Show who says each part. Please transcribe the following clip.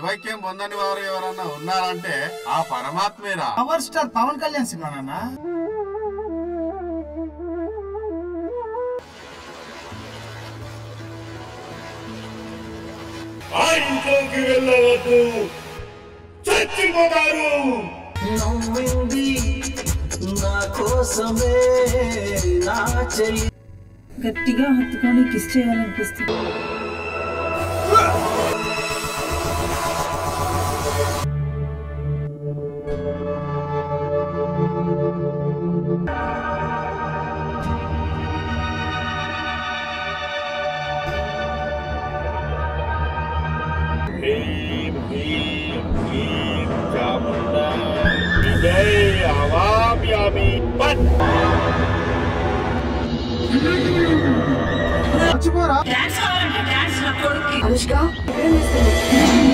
Speaker 1: శివైక్యం పొందని వారు ఎవరన్నా ఉన్నారంటే ఆ పరమాత్మేరా.
Speaker 2: Power star Pawan Kalyan cinema నాన్న.
Speaker 3: ఆ ఇంట్లోకి వెళ్ళవద్దు, చచ్చిపోతారు.
Speaker 4: నవ్వింది నా కోసమే నా చెల్లి.
Speaker 5: గట్టిగా హత్తుకొని కిస్ చేయాలనిపిస్తుంది.
Speaker 2: మర్చిపోరా.
Speaker 5: అనుష్క